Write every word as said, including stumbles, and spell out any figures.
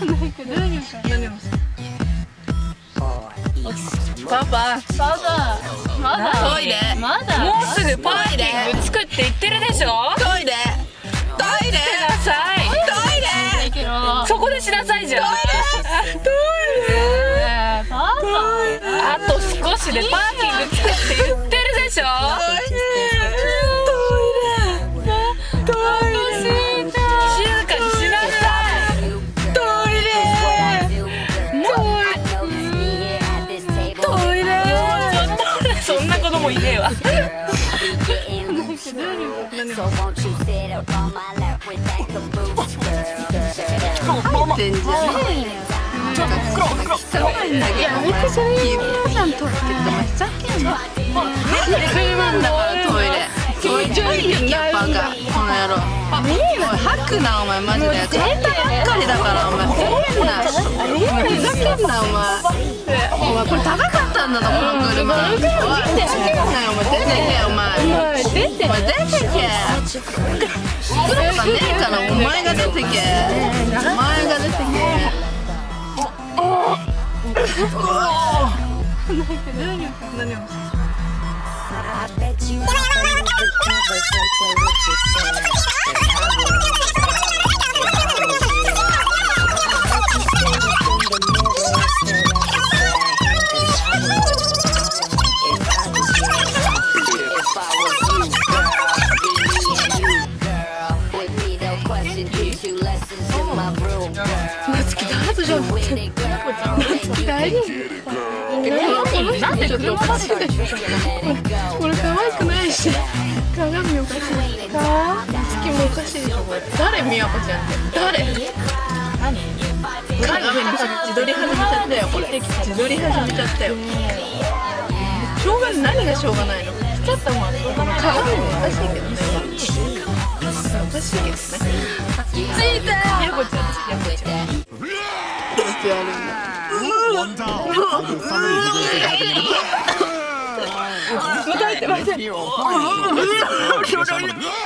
ないけど何をパパパパまだトイレまだもうすぐパーキング作って言ってるでしょ。 トイレトイレなさい。 トイレけどそこでしなさいじゃん。 トイレパあと少しでパーキング作って言ってるでしょ。 トイレ静かにしなさい。 トイレトイレそんな子供いねえわ。 入ってんじゃん。ちょっと袋袋汚いんだけど。 めっちゃそれいいじゃんとって言ってふざけんな。 車だからトイレ。気持ち悪いよバカこの野郎。おい吐くなお前マジで。簡単ばっかりだからお前ふざけんな。ふざけんなお前。お前これ高かったんだぞこの車。おいふざけんなよお前出てけお前。お前出てけ。黒がねえからお前が出てけ。お前が出てけ。大丈夫？なんでちょっとおかしい。これ可愛くないし、鏡おかしい。か？月もおかしいでしょこれ。誰みやこちゃんって？誰？何？鏡に自撮り始めちゃったよこれ。自撮り始めちゃったよ。しょうが何がしょうがないの？ちょっともう鏡もおかしいけどね。おかしいけどね。ついたよ。みやこちゃん、みやこちゃん。どうしてやるんだ。待って待って。